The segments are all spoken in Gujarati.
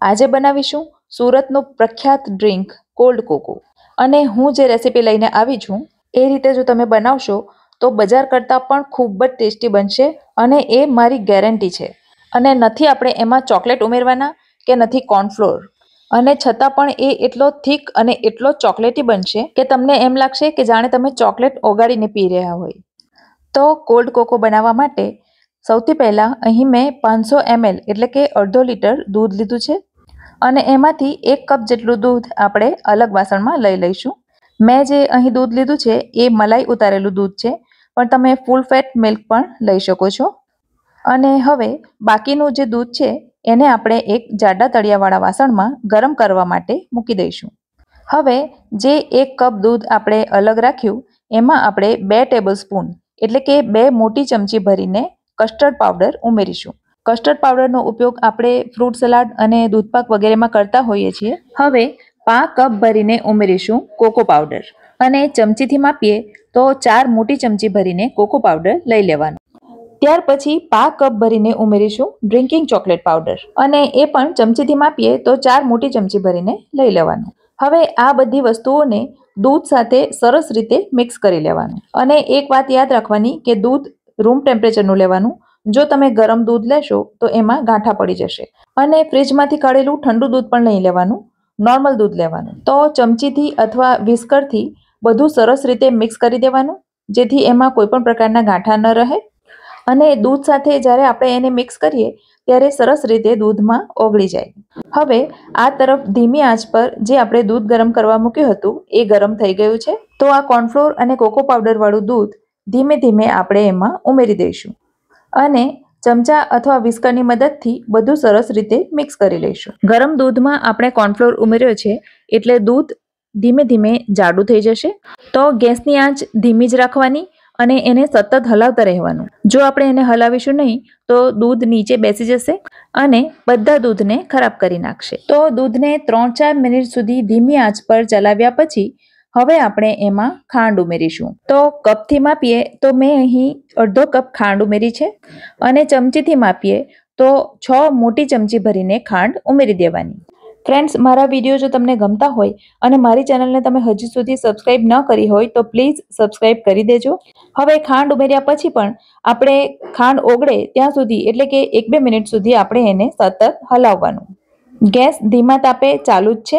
આજે બનાવીશું સુરતનું પ્રખ્યાત ડ્રિંક કોલ્ડ કોકો। અને હું જે રેસીપી લઈને આવી છું એ રીતે જો તમે બનાવશો તો બજાર કરતાં પણ ખૂબ જ ટેસ્ટી બનશે અને એ મારી ગેરંટી છે। અને નથી આપણે એમાં ચોકલેટ ઉમેરવાના કે નથી કોર્નફ્લોર, અને છતાં પણ એ એટલો થીક અને એટલો ચોકલેટી બનશે કે તમને એમ લાગશે કે જાણે તમે ચોકલેટ ઓગાળીને પી રહ્યા હોય। તો કોલ્ડ કોકો બનાવવા માટે સૌથી પહેલાં અહીં મેં 500 ml એટલે કે અડધો લીટર દૂધ લીધું છે અને એમાંથી 1 કપ જેટલું દૂધ આપણે અલગ વાસણમાં લઈ લઈશું। મેં જે અહીં દૂધ લીધું છે એ મલાઈ ઉતારેલું દૂધ છે, પણ તમે ફૂલ ફેટ મિલ્ક પણ લઈ શકો છો। અને હવે બાકીનું જે દૂધ છે એને આપણે એક જાડા તળિયાવાળા વાસણમાં ગરમ કરવા માટે મૂકી દઈશું। હવે જે 1 કપ દૂધ આપણે અલગ રાખ્યું એમાં આપણે 2 ટેબલ સ્પૂન એટલે કે 2 મોટી ચમચી ભરીને કસ્ટર્ડ પાવડર ઉમેરીશું। કસ્ટર્ડ પાવડરનો ઉપયોગ આપણે ફ્રૂટ સલાડ અને દૂધપાક વગેરેમાં કરતા હોઈએ છીએ। હવે 5 કપ ભરીને ઉમેરીશું કોકો પાવડર, અને ચમચીથી માપીએ તો 4 મોટી ચમચી ભરીને કોકો પાવડર લઈ લેવાનો। ત્યાર પછી 5 કપ ભરીને ઉમેરીશું ડ્રિંકિંગ ચોકલેટ પાવડર, અને એ પણ ચમચીથી માપીએ તો 4 મોટી ચમચી ભરીને લઈ લેવાનું। હવે આ બધી વસ્તુઓને દૂધ સાથે સરસ રીતે મિક્સ કરી લેવાનું। અને એક વાત યાદ રાખવાની કે દૂધ રૂમ ટેમ્પરેચરનું લેવાનું। જો તમે ગરમ દૂધ લેશો તો એમાં ગાંઠા પડી જશે। અને ફ્રીજમાંથી કાઢેલું ઠંડુ દૂધ પણ નહીં લેવાનું, નોર્મલ દૂધ લેવાનું। તો ચમચીથી અથવા વિસ્કરથી બધું સરસ રીતે મિક્સ કરી દેવાનું, જેથી એમાં કોઈ પણ પ્રકારના ગાંઠા ન રહે। અને દૂધ સાથે જ્યારે આપણે એને મિક્સ કરીએ ત્યારે સરસ રીતે દૂધમાં ઓગળી જાય। હવે આ તરફ ધીમી આંચ પર જે આપણે દૂધ ગરમ કરવા મૂક્યું હતું એ ગરમ થઈ ગયું છે। તો આ કોર્નફ્લોર અને કોકો પાવડર વાળું દૂધ ધીમે ધીમે આપણે એમાં ઉમેરી દઈશું અને ચમચા અથવા વિસ્કરની મદદથી બધું સરસ રીતે મિક્સ કરી લઈશું। ગરમ દૂધમાં આપણે કોર્નફ્લોર ઉમેર્યો છે એટલે દૂધ ધીમે ધીમે જાડું થઈ જશે। તો ગેસની આંચ ધીમી જ રાખવાની અને એને સતત હલાવતા રહેવાનું। જો આપણે એને હલાવીશું નહીં તો દૂધ નીચે બેસી જશે અને બધા દૂધને ખરાબ કરી નાખશે। તો દૂધને 3-4 મિનિટ સુધી ધીમી આંચ પર ચલાવ્યા પછી હવે આપણે એમાં ખાંડ ઉમેરીશું। તો કપથી માપીએ તો મેં અહીં અડધો કપ ખાંડ ઉમેરી છે, અને ચમચીથી માપીએ તો 6 મોટી ચમચી ભરીને ખાંડ ઉમેરી દેવાની। ફ્રેન્ડ્સ, મારા વિડીયો જો તમને ગમતા હોય અને મારી ચેનલને તમે હજી સુધી સબસ્ક્રાઇબ ન કરી હોય તો પ્લીઝ સબસ્ક્રાઇબ કરી દેજો। હવે ખાંડ ઉમેર્યા પછી પણ આપણે ખાંડ ઓગળે ત્યાં સુધી એટલે કે 1-2 મિનિટ સુધી આપણે એને સતત હલાવવાનું। ગેસ ધીમા તાપે ચાલુ જ છે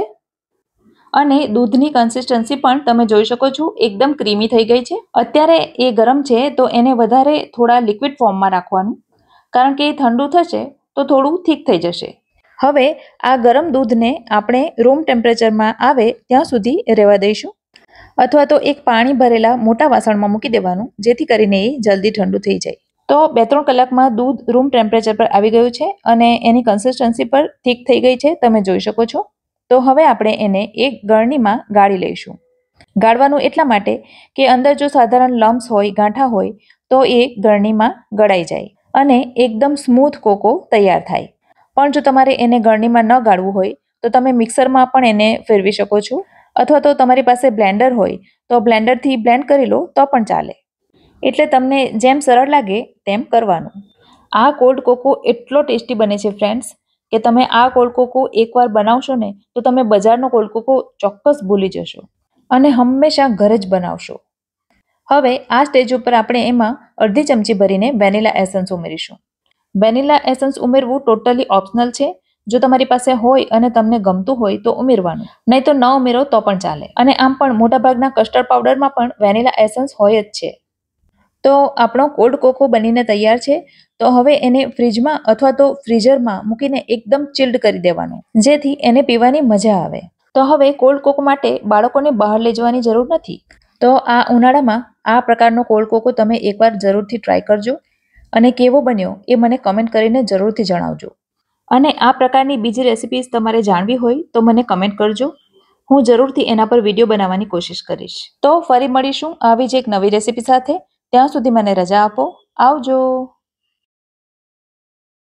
અને દૂધની કન્સિસ્ટન્સી પણ તમે જોઈ શકો છો, એકદમ ક્રીમી થઈ ગઈ છે। અત્યારે એ ગરમ છે તો એને વધારે થોડા લિક્વિડ ફોર્મમાં રાખવાનું, કારણ કે એ ઠંડુ થશે તો થોડું થીક થઈ જશે। હવે આ ગરમ દૂધને આપણે રૂમ ટેમ્પરેચરમાં આવે ત્યાં સુધી રહેવા દઈશું, અથવા તો એક પાણી ભરેલા મોટા વાસણમાં મૂકી દેવાનું, જેથી કરીને એ જલ્દી ઠંડુ થઈ જાય। તો 2-3 કલાકમાં દૂધ રૂમ ટેમ્પરેચર પર આવી ગયું છે અને એની કન્સિસ્ટન્સી પર થીક થઈ ગઈ છે, તમે જોઈ શકો છો। તો હવે આપણે એને એક ગળણીમાં ગાળી લઈશું। ગાળવાનું એટલા માટે કે અંદર જો સાધારણ લમ્સ હોય, ગાંઠા હોય તો એ ગળણીમાં ગળાઈ જાય અને એકદમ સ્મૂથ કોકો તૈયાર થાય। પણ જો તમારે એને ગળણીમાં ન ગાળવું હોય તો તમે મિક્સરમાં પણ એને ફેરવી શકો છો, અથવા તો તમારી પાસે બ્લેન્ડર હોય તો બ્લેન્ડરથી બ્લેન્ડ કરી લો તો પણ ચાલે। એટલે તમને જેમ સરળ લાગે તેમ કરવાનું। આ કોલ્ડ કોકો એટલો ટેસ્ટી બને છે ફ્રેન્ડ્સ કે તમે આ કોલ્ડ કોકો એકવાર બનાવશો ને તો તમે બજારનો કોલ્ડ કોકો ચોક્કસ ભૂલી જશો અને હંમેશા ઘરે જ બનાવશો। હવે આ સ્ટેજ ઉપર આપણે એમાં અડધી ચમચી ભરીને વેનીલા એસન્સ ઉમેરીશું। વેનીલા એસન્સ ઉમેરવું ટોટલી ઓપ્શનલ છે। જો તમારી પાસે હોય અને તમને ગમતું હોય તો ઉમેરવાનું, નહીં તો ન ઉમેરો તો પણ ચાલે। અને આમ પણ મોટાભાગના કસ્ટર્ડ પાવડરમાં પણ વેનીલા એસન્સ હોય જ છે। તો આપણો કોલ્ડ કોકો બનીને તૈયાર છે। તો હવે એને ફ્રીજમાં અથવા તો ફ્રીઝરમાં મૂકીને એકદમ ચિલ્ડ કરી દેવાનું, જેથી એને પીવાની મજા આવે। તો હવે કોલ્ડ કોકો માટે બાળકોને બહાર લઈ જવાની જરૂર નથી। તો આ ઉનાળામાં આ પ્રકારનો કોલ્ડ કોકો તમે એકવાર જરૂરથી ટ્રાય કરજો અને કેવો બન્યો એ મને કમેન્ટ કરીને જરૂરથી જણાવજો। અને આ પ્રકારની બીજી રેસિપીઝ તમારે જાણવી હોય તો મને કમેન્ટ કરજો, હું જરૂરથી એના પર વિડીયો બનાવવાની કોશિશ કરીશ। તો ફરી મળીશું આવી જ એક નવી રેસિપી સાથે। ત્યાં સુધી મને રજા આપો। આવજો।